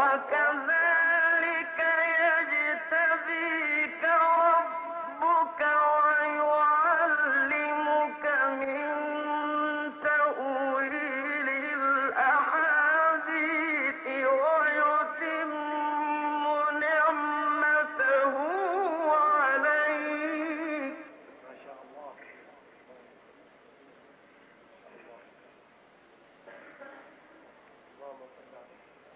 وكذلك يجتبيك ربك ويعلمك من تأويل الأحاديث ويتم نعمته عليك. ما شاء الله. اللهم صل على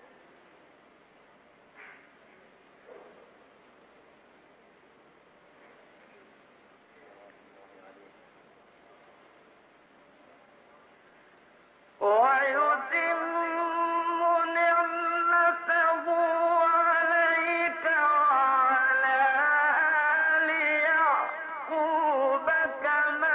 ويتم نعمته عليك وعلى آل يعقوب كما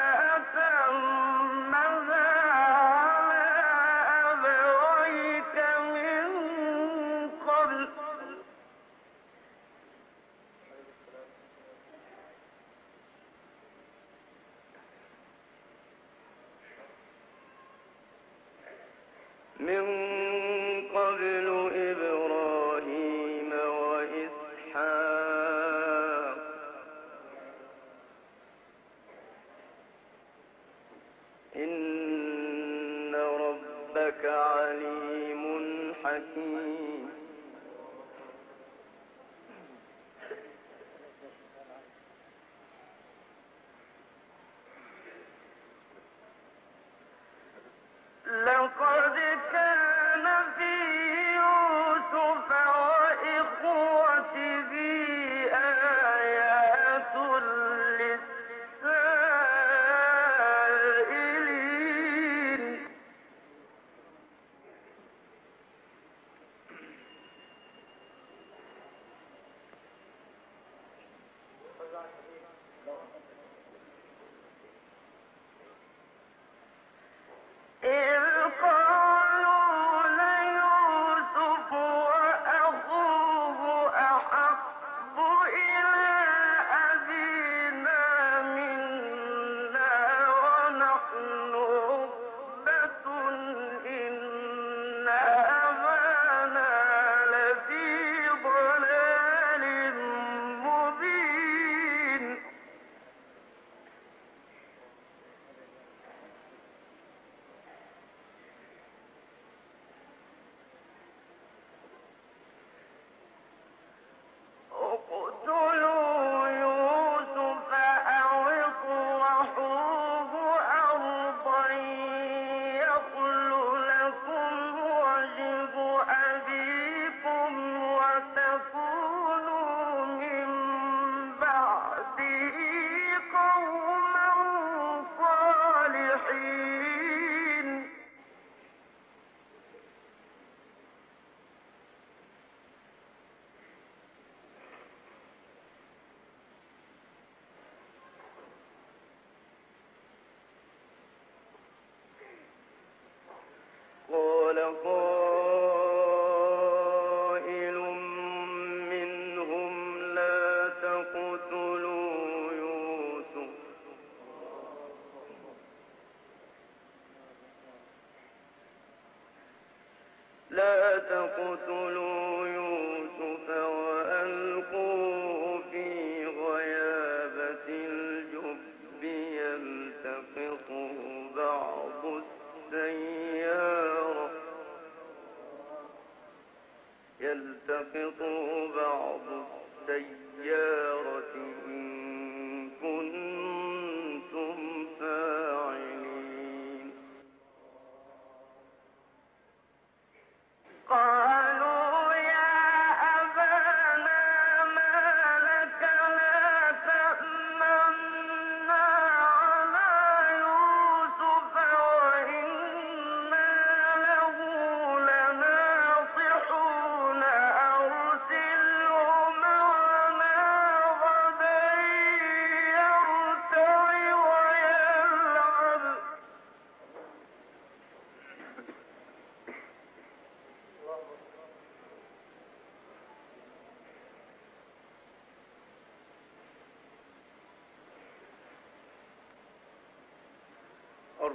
أتمها على أبويك من قبل إبراهيم وإسحاق إن ربك عليم حكيم. لقد كان في يوسف وإخوته آيات للسائلين. إذ قالوا ليوسف وأخوه أحب إلى أبينا منا ونحن عصبة إن أبانا لفي ضلال مبين. اقتلوا يوسف أو اطرحوه أرضا يخل لكم وجه أبيكم وتكونوا من بعده قوما صالحين. قال قائل منهم لا تقتلوا يوسف وألقوه في غيابة الجب يلتقطه بعض السيارة إن كنتم فاعلين. قالوا يا أبانا ما لك لا تأمنا على يوسف وإنا له لناصحون أرسله معنا غدا يرتع ويلعب.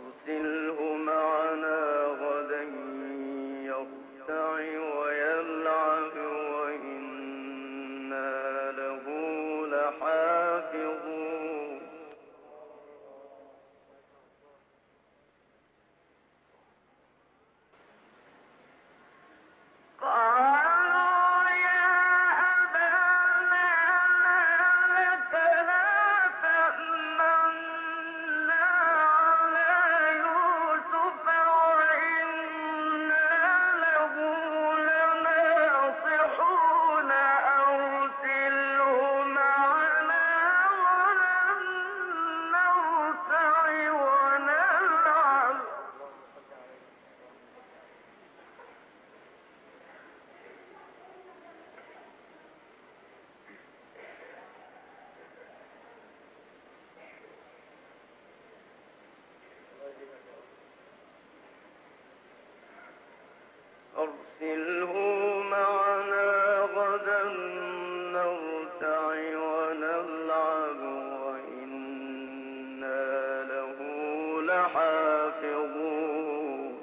أرسله معنا غدا يرتع ويلعب أرسله معنا غدا نرتع ونلعب وإنا له لحافظون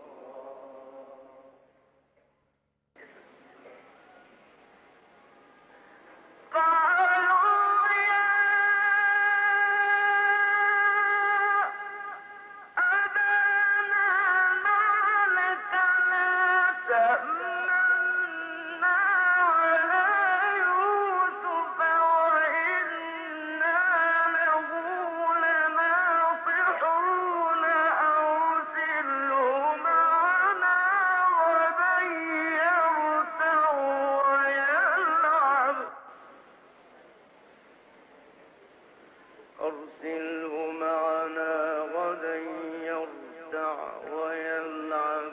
أرسله معنا غدا يرتع ويلعب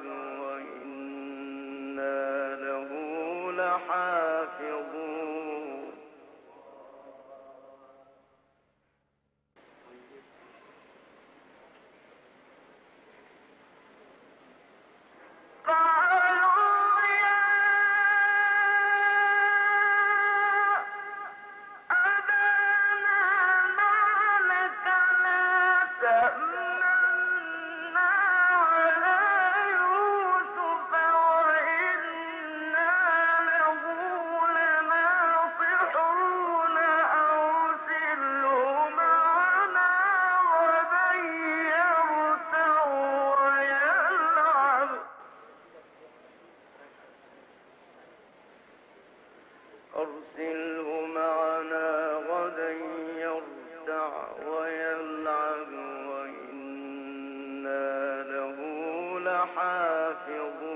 وإنا له لحافظون أرسله معنا غدا يرتع ويلعب وإنا له لحافظون